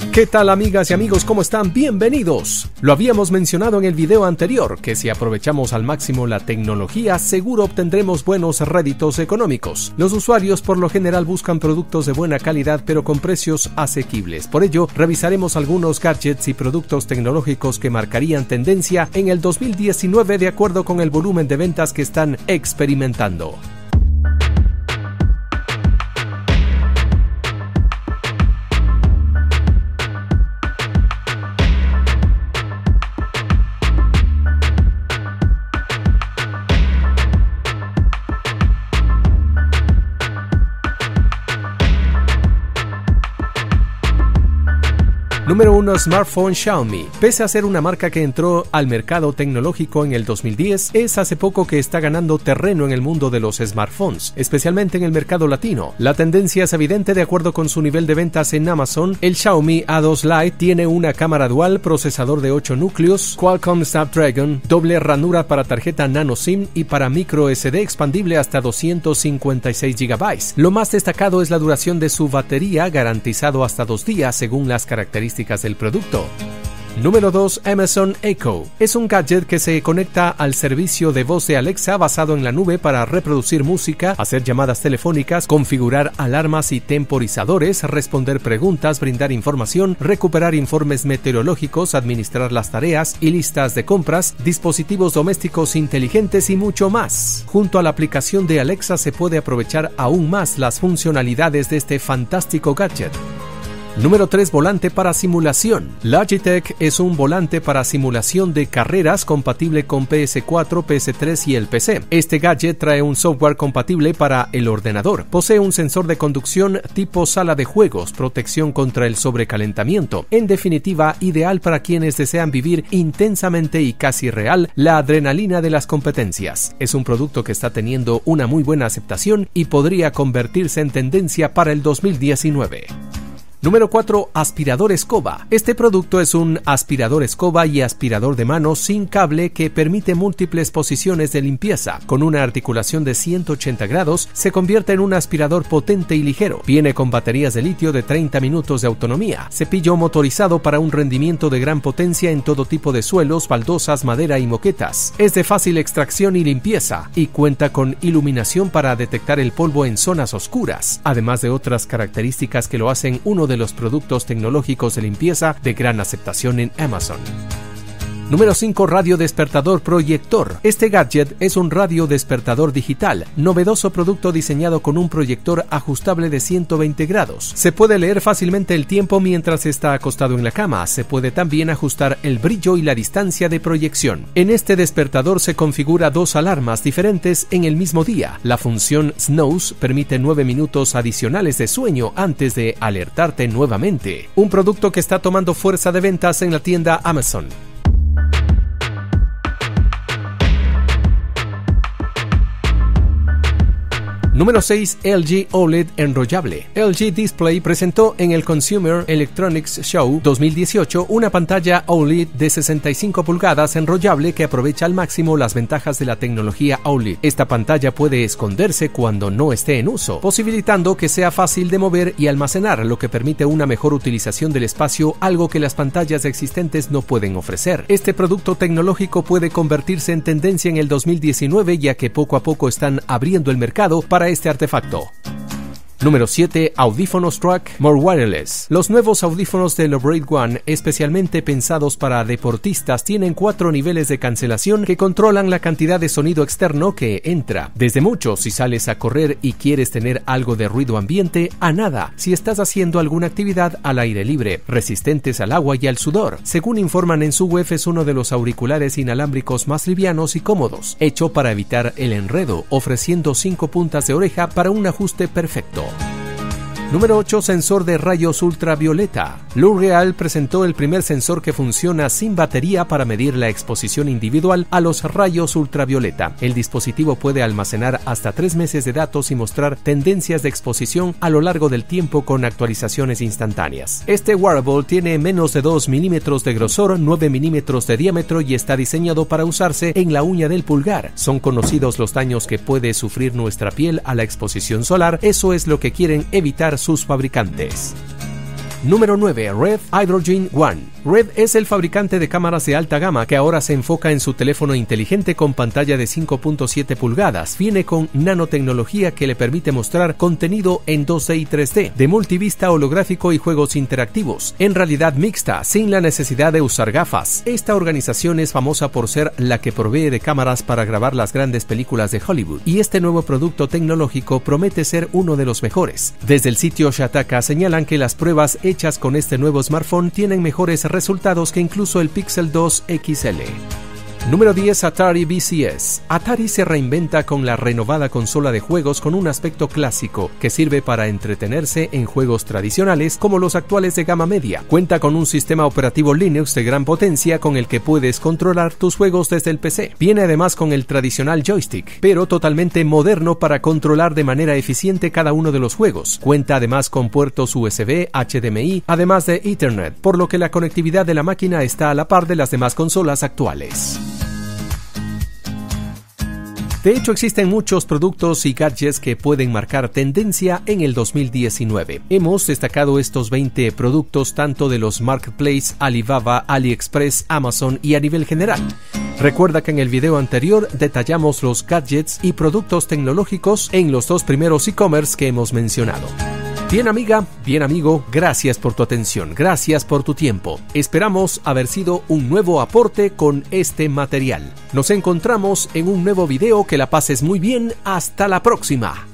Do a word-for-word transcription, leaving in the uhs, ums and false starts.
¿Qué tal, amigas y amigos? ¿Cómo están? Bienvenidos. Lo habíamos mencionado en el video anterior, que si aprovechamos al máximo la tecnología, seguro obtendremos buenos réditos económicos. Los usuarios por lo general buscan productos de buena calidad pero con precios asequibles. Por ello, revisaremos algunos gadgets y productos tecnológicos que marcarían tendencia en el dos mil diecinueve de acuerdo con el volumen de ventas que están experimentando. Número uno. Smartphone Xiaomi. Pese a ser una marca que entró al mercado tecnológico en el dos mil diez, es hace poco que está ganando terreno en el mundo de los smartphones, especialmente en el mercado latino. La tendencia es evidente de acuerdo con su nivel de ventas en Amazon. El Xiaomi A dos Lite tiene una cámara dual, procesador de ocho núcleos, Qualcomm Snapdragon, doble ranura para tarjeta nano SIM y para micro S D expandible hasta doscientos cincuenta y seis gigabytes. Lo más destacado es la duración de su batería, garantizado hasta dos días según las características del producto. Número dos. Amazon Echo. Es un gadget que se conecta al servicio de voz de Alexa basado en la nube para reproducir música, hacer llamadas telefónicas, configurar alarmas y temporizadores, responder preguntas, brindar información, recuperar informes meteorológicos, administrar las tareas y listas de compras, dispositivos domésticos inteligentes y mucho más. Junto a la aplicación de Alexa se puede aprovechar aún más las funcionalidades de este fantástico gadget. Número tres. Volante para simulación. Logitech es un volante para simulación de carreras compatible con P S cuatro, P S tres y el P C. Este gadget trae un software compatible para el ordenador. Posee un sensor de conducción tipo sala de juegos, protección contra el sobrecalentamiento. En definitiva, ideal para quienes desean vivir intensamente y casi real la adrenalina de las competencias. Es un producto que está teniendo una muy buena aceptación y podría convertirse en tendencia para el dos mil diecinueve. Número cuatro. Aspirador escoba. Este producto es un aspirador escoba y aspirador de mano sin cable que permite múltiples posiciones de limpieza. Con una articulación de ciento ochenta grados, se convierte en un aspirador potente y ligero. Viene con baterías de litio de treinta minutos de autonomía. Cepillo motorizado para un rendimiento de gran potencia en todo tipo de suelos, baldosas, madera y moquetas. Es de fácil extracción y limpieza y cuenta con iluminación para detectar el polvo en zonas oscuras, además de otras características que lo hacen uno de los productos tecnológicos de limpieza de gran aceptación en Amazon. Número cinco. Radio despertador proyector. Este gadget es un radio despertador digital, novedoso producto diseñado con un proyector ajustable de ciento veinte grados. Se puede leer fácilmente el tiempo mientras está acostado en la cama. Se puede también ajustar el brillo y la distancia de proyección. En este despertador se configura dos alarmas diferentes en el mismo día. La función Snooze permite nueve minutos adicionales de sueño antes de alertarte nuevamente. Un producto que está tomando fuerza de ventas en la tienda Amazon. Número seis. L G O L E D enrollable. L G Display presentó en el Consumer Electronics Show dos mil dieciocho una pantalla O L E D de sesenta y cinco pulgadas enrollable que aprovecha al máximo las ventajas de la tecnología O L E D. Esta pantalla puede esconderse cuando no esté en uso, posibilitando que sea fácil de mover y almacenar, lo que permite una mejor utilización del espacio, algo que las pantallas existentes no pueden ofrecer. Este producto tecnológico puede convertirse en tendencia en el dos mil diecinueve, ya que poco a poco están abriendo el mercado para este artefacto. Número siete. Audífonos Track More Wireless. Los nuevos audífonos de Lobrade One, especialmente pensados para deportistas, tienen cuatro niveles de cancelación que controlan la cantidad de sonido externo que entra. Desde mucho si sales a correr y quieres tener algo de ruido ambiente, a nada si estás haciendo alguna actividad al aire libre. Resistentes al agua y al sudor. Según informan en su web, es uno de los auriculares inalámbricos más livianos y cómodos, hecho para evitar el enredo, ofreciendo cinco puntas de oreja para un ajuste perfecto. Número ocho. Sensor de rayos ultravioleta. L'Oréal presentó el primer sensor que funciona sin batería para medir la exposición individual a los rayos ultravioleta. El dispositivo puede almacenar hasta tres meses de datos y mostrar tendencias de exposición a lo largo del tiempo con actualizaciones instantáneas. Este wearable tiene menos de dos milímetros de grosor, nueve milímetros de diámetro y está diseñado para usarse en la uña del pulgar. Son conocidos los daños que puede sufrir nuestra piel a la exposición solar. Eso es lo que quieren evitar sus fabricantes. Número nueve. Red Hydrogen One. Red es el fabricante de cámaras de alta gama que ahora se enfoca en su teléfono inteligente con pantalla de cinco punto siete pulgadas. Viene con nanotecnología que le permite mostrar contenido en dos D y tres D, de multivista holográfico y juegos interactivos, en realidad mixta, sin la necesidad de usar gafas. Esta organización es famosa por ser la que provee de cámaras para grabar las grandes películas de Hollywood, y este nuevo producto tecnológico promete ser uno de los mejores. Desde el sitio Shataka señalan que las pruebas hechas con este nuevo smartphone tienen mejores resultados que incluso el Pixel dos X L. Número diez. Atari V C S. Atari se reinventa con la renovada consola de juegos con un aspecto clásico que sirve para entretenerse en juegos tradicionales como los actuales de gama media. Cuenta con un sistema operativo Linux de gran potencia con el que puedes controlar tus juegos desde el P C. Viene además con el tradicional joystick, pero totalmente moderno para controlar de manera eficiente cada uno de los juegos. Cuenta además con puertos U S B, H D M I, además de Ethernet, por lo que la conectividad de la máquina está a la par de las demás consolas actuales. De hecho, existen muchos productos y gadgets que pueden marcar tendencia en el dos mil diecinueve. Hemos destacado estos veinte productos tanto de los marketplaces Alibaba, AliExpress, Amazon y a nivel general. Recuerda que en el video anterior detallamos los gadgets y productos tecnológicos en los dos primeros e-commerce que hemos mencionado. Bien amiga, bien amigo, gracias por tu atención, gracias por tu tiempo. Esperamos haber sido un nuevo aporte con este material. Nos encontramos en un nuevo video, que la pases muy bien, hasta la próxima.